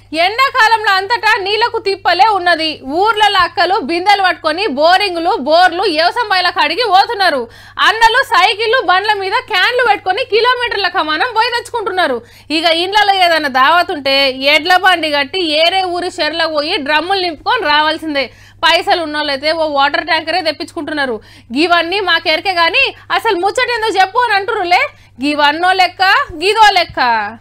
ఎండాకాలంలో అంతటా నీళ్లకు తిప్పలే ఉన్నది. ఊర్లలో అక్కలు బిందెలు పట్టుకొని బోరింగ్లు బోర్లు వ్యవసాయ బయల కాడికి పోతున్నారు. అన్నలు సైకిళ్ళు బండ్ల మీద క్యాన్లు పెట్టుకొని కిలోమీటర్ల కమానం పోయి తెచ్చుకుంటున్నారు. ఇక ఇండ్లలో ఏదైనా దావత్ ఉంటే ఎడ్ల బండి కట్టి ఏరే ఊరి చెర్లకు పోయి డ్రమ్ములు నింపుకొని రావాల్సిందే. పైసలు ఉన్నోళ్ళైతే ఓ వాటర్ ట్యాంకరే తెప్పించుకుంటున్నారు. ఇవన్నీ మాకెరకే గాని అసలు ముచ్చట ఎందుకు చెప్పు అని అంటురులే. గివన్నో లెక్క గిదో లెక్క.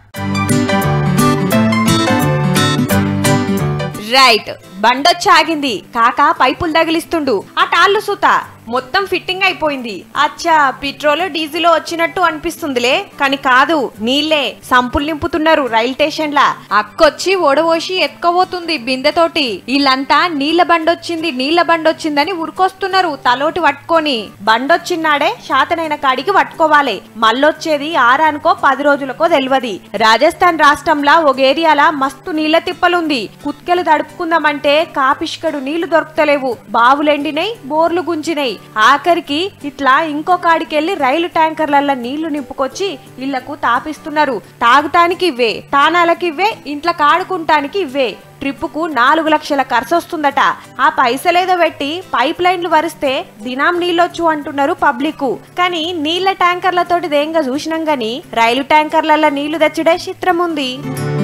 రైట్, బండొచ్చి ఆగింది. కాకా పైపులు తగిలిస్తుండు. ఆ టాళ్ళు సూత మొత్తం ఫిట్టింగ్ అయిపోయింది. అచ్చా, పెట్రోల్ డీజిల్ వచ్చినట్టు అనిపిస్తుందిలే, కానీ కాదు, నీళ్లే సంపులు నింపుతున్నారు రైల్ స్టేషన్ లా. అక్కొచ్చి ఒడవోసి ఎత్తుకోబోతుంది బిందెతోటి. వీళ్ళంతా నీళ్ల బండొచ్చిందని ఉరికొస్తున్నారు తలోటి పట్టుకొని. బండొచ్చిన్నాడే శాతనైన కాడికి పట్టుకోవాలి. మళ్ళొచ్చేది ఆరానికో 10 రోజులకో తెలియదు. రాజస్థాన్ రాష్ట్రంలో ఒక ఏరియాలా మస్తు నీళ్ల తిప్పలుంది. కుత్కెలు తడుపుకుందామంటే కాపిష్కడు నీళ్లు దొరుకుతలేవు. బావులెండినై, బోర్లు గుంజినై. ఆఖరికి ఇట్లా ఇంకో కాడికెళ్లి రైలు ట్యాంకర్ల నీళ్లు నింపుకొచ్చి ఇళ్లకు తాపిస్తున్నారు. తాగుతానికి ఇవ్వే, తానాలకి ఇవ్వే, ఇంట్లో కాడుకుంటానికి ఇవ్వే. ట్రిప్పుకు 4 లక్షల ఖర్చు వస్తుందట. ఆ పైసలేదో పెట్టి పైప్ లైన్లు వరిస్తే దినాం నీళ్ళొచ్చు అంటున్నారు పబ్లిక్. కానీ నీళ్ల ట్యాంకర్లతోటి దేంగా చూసినాం గాని రైలు ట్యాంకర్ల నీళ్లు తెచ్చుడే చిత్రం ఉంది.